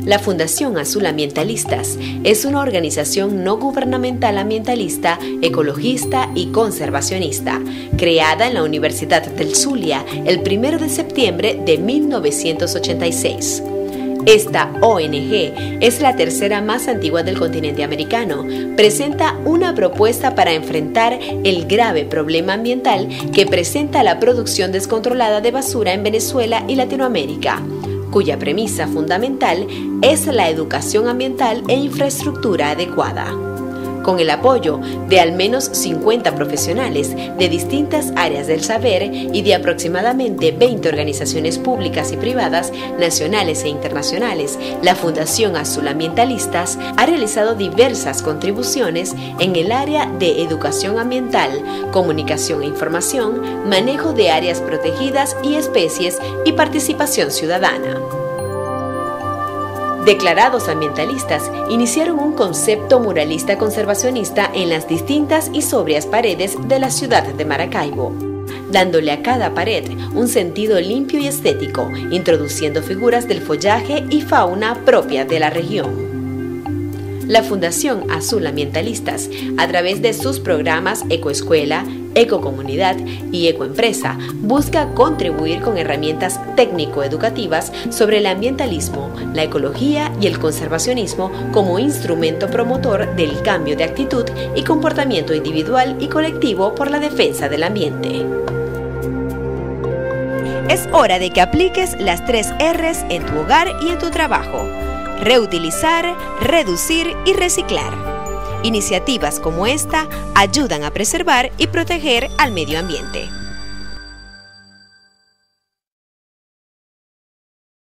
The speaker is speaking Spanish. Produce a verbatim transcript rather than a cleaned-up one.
La Fundación Azul Ambientalistas es una organización no gubernamental ambientalista, ecologista y conservacionista, creada en la Universidad del Zulia el primero de septiembre de mil novecientos ochenta y seis. Esta O N G es la tercera más antigua del continente americano. Presenta una propuesta para enfrentar el grave problema ambiental que presenta la producción descontrolada de basura en Venezuela y Latinoamérica, cuya premisa fundamental es la educación ambiental e infraestructura adecuada. Con el apoyo de al menos cincuenta profesionales de distintas áreas del saber y de aproximadamente veinte organizaciones públicas y privadas, nacionales e internacionales, la Fundación Azul Ambientalistas ha realizado diversas contribuciones en el área de educación ambiental, comunicación e información, manejo de áreas protegidas y especies y participación ciudadana. Declarados ambientalistas, iniciaron un concepto muralista conservacionista en las distintas y sobrias paredes de la ciudad de Maracaibo, dándole a cada pared un sentido limpio y estético, introduciendo figuras del follaje y fauna propia de la región. La Fundación Azul Ambientalistas, a través de sus programas Ecoescuela, Ecocomunidad y Ecoempresa, busca contribuir con herramientas técnico-educativas sobre el ambientalismo, la ecología y el conservacionismo como instrumento promotor del cambio de actitud y comportamiento individual y colectivo por la defensa del ambiente. Es hora de que apliques las tres R's en tu hogar y en tu trabajo: reutilizar, reducir y reciclar. Iniciativas como esta ayudan a preservar y proteger al medio ambiente.